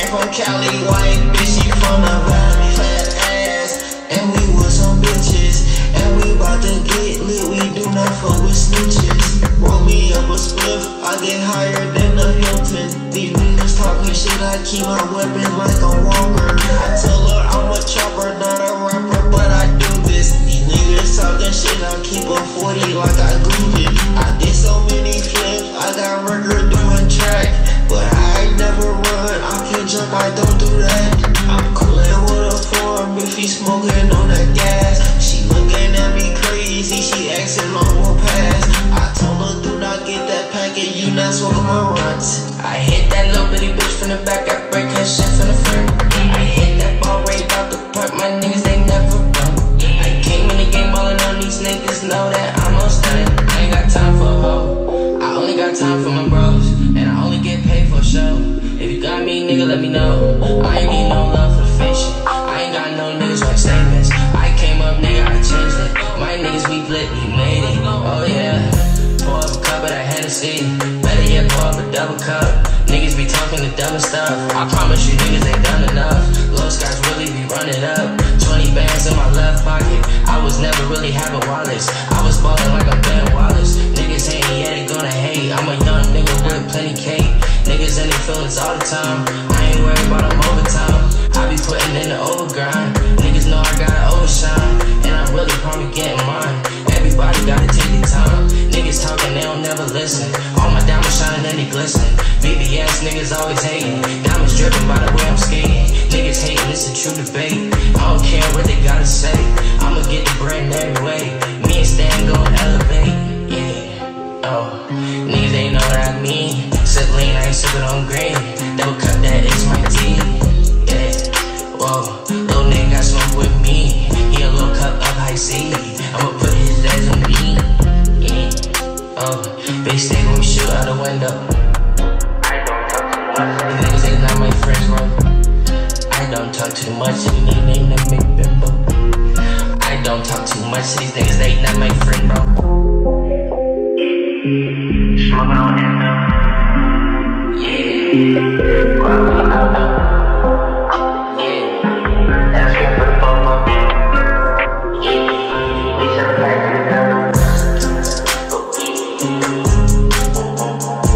from Cali, white bitch, she from the valley. Fat ass, and we was some bitches. And we bout to get lit, we do not fuck with snitches. Roll me up a spliff, I get higher than the Hilton. These niggas talking shit, I keep my weapons like a Walker. I tell her I'm a chopper, not a rapper, but I do this. These niggas talking shit, I keep a 40 like I glued it. I did so many flips, I got record doing track. But I ain't never run, I can't jump, I don't do that. I'm coolin' with a form if he smoking on that gas. She looking at me crazy, she asking on one pass. I told her do not get that packet, you not smoking my runs. I hit that little bitty bitch from the back, I break her shit from the front. I hit that ball right out the park, my niggas they never run. I came in the game ballin' on these niggas, know that I'm on stunning. I ain't got time for a hoe, I only got time for my bros. And I only get paid for a show. If you got me, nigga, let me know. I ain't need no love for the fake shit. I ain't got no niggas like statements. I came up, nigga, I changed it. My niggas, we lit, we made it. Oh yeah. Pour up a cup of that Hennessy. Better yet, pour up a double cup. Niggas be talking the dumbest stuff. I promise you, niggas ain't done enough. Los guys really be running up. 20 bands in my left pocket. I was never really having wallets. I was ballin' like a Ben Wallace. Niggas ain't yet, they gonna hate. I'm a young nigga with plenty cake. Niggas in their feelings all the time. I ain't worried about them overtime. I be putting in the overgrind. Niggas know I gotta overshine. And I'm really probably getting mine. Everybody gotta take their time. Niggas talking, they don't never listen. All my diamonds shining and they glisten. BBS niggas always hating. Diamonds dripping by the way I'm skating. Niggas hating, it's a true debate. I don't care what they gotta say. I'ma get the brand every way. Me and Stan gon' elevate. Yeah, oh, niggas ain't know what I mean. Sip lean, I ain't sippin' on green. Double cup, that is my tea. Yeah, whoa, little nigga got smoke with me. He a little cup of high C. I'ma put his ass on me. Yeah, oh, big stick when we shoot out the window. I don't talk too much. These niggas ain't not my friends, bro. I don't talk too much. These niggas ain't not my friend, bro. I don't talk too much. These niggas ain't not my friend, bro. Smoking on endo. Yeah, that's good for the FOMO. Yeah, we send it back to the devil.